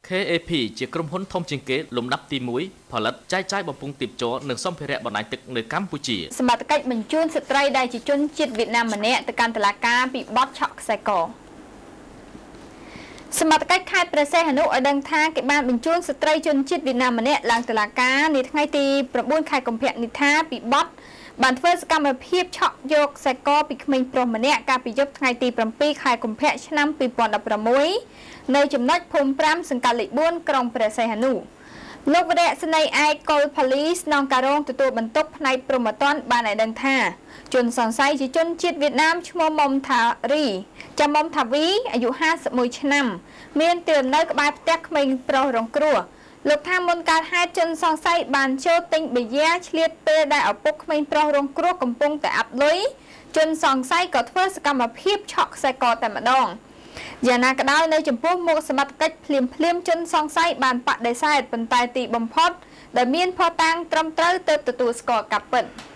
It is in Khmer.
KAP ជាក្រុមហ៊ុនធំជាងគេលំដាប់ទី1ផលិតចែកចាយបំពង់ទីបជ័រនិងសម្ភារៈបណ្ដាញទឹកនៅកម្ពុជាសមត្ថកិច្ចបញ្ជូនស្ត្រីដែលជាជនជាតិវៀតណាមម្នាក់ទៅកាន់តុលាការពីបទឆក់ខ្សែកសមត្ថកិច្ចខេត្តព្រះសីហនុឲ្យដឹងថាគេបានបញ្ជូនស្ត្រីជនជាតិវៀតណាមម្នាក់ឡើងតុលាការនាថ្ងៃទី9ខែកុម្ភៈនេះថាពីបទបានធ្វើសកម្មភាពឆក់យកខ្សែកពីក្មេងប្រុសម្នាក់កាលពីយប់ថ្ងៃទី7ខែកុម្ភៈឆ្នាំ2016នៅចំណុចភូមិ5សង្កាត់លេខ4ក្រុងព្រះសីហនុលោកវរៈស្នេហ៍ឯកកុលប៉ូលីសក្នុងការរងទទួលបន្ទុកផ្នែកព្រហ្មទណ្ឌបានឲ្យដឹងថាជនសង្ស័យជាជនជាតិវៀតណាមឈ្មោះមុំថារីចាំមុំថាវីអាយុ51ឆ្នាំមានទីលំនៅក្បែរផ្ទះក្មេងប្រុសរងគ្រោះលោកថាមុនការហេតុជនសង្ស័យបានចូលទិញប៊ីយ៉ាឆ្លៀតពេលដែលឪពុកក្មេងប្រុសរងគ្រោះកំពុងតែអាប់លុយជនសង្ស័យក៏ធ្វើសកម្មភាពឆក់ខ្សែកតែម្ដងយ៉ាងណាក៏ដោយនៅចំពោះមុខសមត្ថកិច្ចភ្លាមជនសង្ស័យបានបដិសេធប៉ុន្តែទីបំផុតដែលមានភស្តុតាងត្រឹមត្រូវទើបទទួលស្គាល់ការពិត